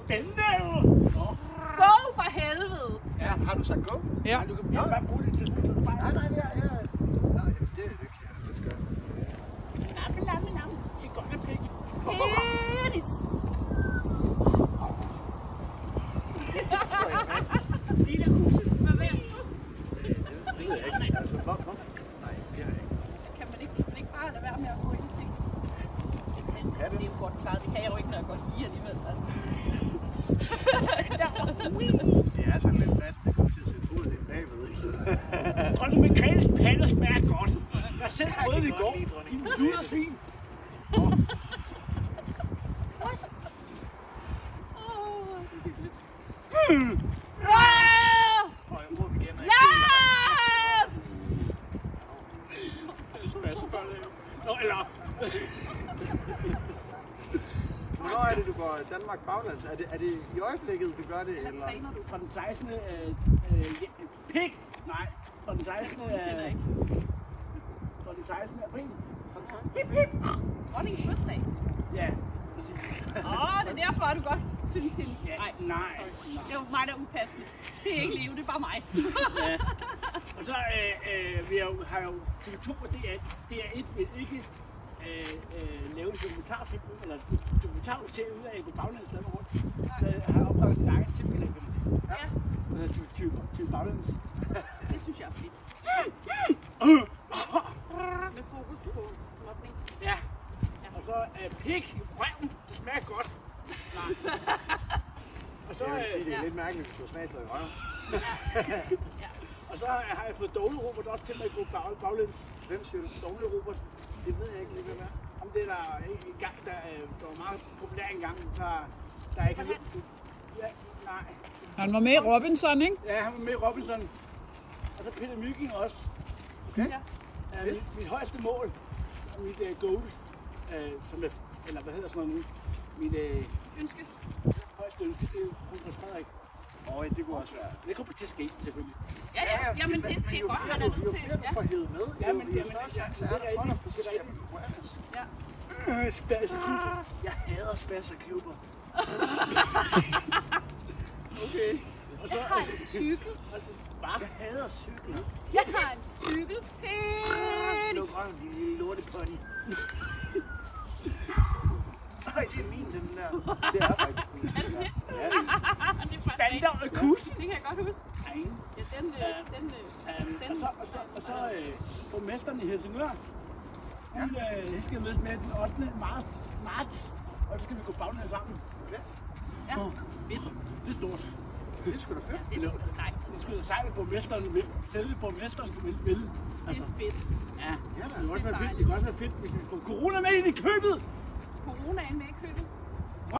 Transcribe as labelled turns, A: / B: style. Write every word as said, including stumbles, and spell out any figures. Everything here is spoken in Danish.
A: spændende jo.
B: Go for helvede!
C: Ja, har du sagt go?
D: Ja.
A: Du kan bare bruge det til.
C: Nej, nej, ja, ja. Nej, det er det ikke. Det skal jeg.
A: Namme, namme, namme. Det er godt med pik.
B: Penis!
C: Det tror jeg ikke.
A: Lille kusse.
B: Hvad ved
C: Det ved jeg ikke. Altså, hvor, hvor? Nej, det har jeg ikke.
B: Kan man ikke, kan man ikke bare lade være med at få en ting? Det er jo godt klaret. Det kan jeg jo ikke, når jeg godt lide alligevel. Altså.
C: Det er sådan lidt fast, det kommer til at sætte foden lidt bagved, ikke?
A: Dronning Margrethes pander smager godt. Jeg har selv prøvet det i går. I en ludersvin.
C: Og jeg råber igen, og
B: Yes!
A: Det smager så godt. Nå, eller...
C: Hvornår er det, du går Danmark baglands? Er det, er det i øjeblikket, du gør det?
B: Eller
C: Eller?
B: træner du?
A: Fra den sekstende Øh, øh, ja, pik! Nej, fra den sekstende Øh, fra den sekstende april. Hip, hip!
B: Dronningens fødselsdag.
A: Ja, præcis.
B: Åh, det er derfor, at du godt synes hendes.
A: Ja,
B: Nej,
A: nej,
B: det er jo mig, der er upassende. Det er ikke Leo, det er bare mig.
A: ja. Og så øh, øh, vi har jo, har jo T V to og D R et vil ikke øh, øh, lave en dokumentarfilm, eller en dokumentarserie ud af at gå baglæns Danmark rundt. Så har jeg oprettet en egen tippelag, kan man sige.
B: Ja,
A: Til baglæns.
B: det synes jeg er fedt. Med fokus på mobning.
A: Ja. Og så øh, pik i røven, det smager godt. Nej. Og så,
C: Jeg vil sige, det er
B: Ja.
C: lidt mærkeligt, hvis du har smagsløg i røven.
A: og så har jeg fået Dogle Robert også til mig at gå bag, baglæns.
C: Hvem siger du?
A: Dogle Robert.
C: Det ved jeg ikke lige, hvem er.
A: Om det er der ikke en gang, der, øh, der var meget populær engang, der, der ikke har lidt. Ja, nej.
D: Han var med i Robinson, ikke?
A: Ja, han var med i Robinson. Og så Peter Mygind også.
C: Okay.
B: Ja.
A: Ja, mit, mit højeste mål, og mit uh, goal, uh, som er, eller hvad hedder sådan noget nu, mit uh,
B: Ønske.
A: højeste ønske, det er jo kronprins Frederik.
C: Og det kunne også være.
A: Det kommer til at ske, selvfølgelig.
B: Ja, ja. Jamen, det, det er godt, at
C: Jo
B: du
C: flere
B: til.
C: du får hævet med,
A: Ja,
C: jo,
A: men-
C: jo
A: jamen,
C: større
A: ja,
C: chance
A: det
C: er
A: er
C: der for dig,
A: rigtigt,
C: for
A: det er
C: så skal
A: rigtigt.
C: du kunne ellers.
B: Ja.
A: Øh, Spasseklubber.
C: Jeg hader spasserklubber.
A: Okay. Og så,
B: Jeg har en cykel.
A: hvad?
C: Jeg hader cykler.
B: Jeg har en cykel. Penis.
C: Luk røven, din lille lortepony. Ej, det er min, den der. Det er faktisk min. Ja.
B: Det er faktisk
A: Bander og kussen.
B: Det kan jeg godt huske.
A: Ja,
B: Ja, den, øh, den, øh,
A: øhm,
B: den.
A: og så, og så, og så øh, borgmesteren i Helsingør. Han øh, skal mødes med den ottende marts, marts, og så skal vi gå baglæns sammen.
B: Ja, fedt.
A: Det er stort.
C: Det er sgu da fedt.
B: Det er sgu da sejt.
A: Det skulle da sejt, at borgmesteren vil. Selve borgmesteren vil. vil.
B: Det
A: Altså,
B: er fedt.
A: ja, det kan også være fedt. Det kan også være fedt, hvis vi får corona med ind i købet.
B: Coronaen med i købet.